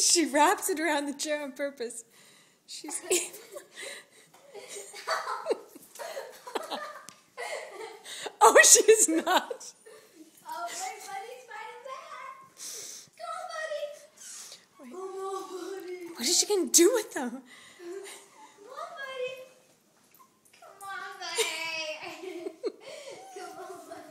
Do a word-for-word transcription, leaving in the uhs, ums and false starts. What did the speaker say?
She wraps it around the chair on purpose. She's evil. Oh, she's not. Oh, wait, buddy's fighting back. Come on, buddy. Wait. Come on, buddy. What is she going to do with them?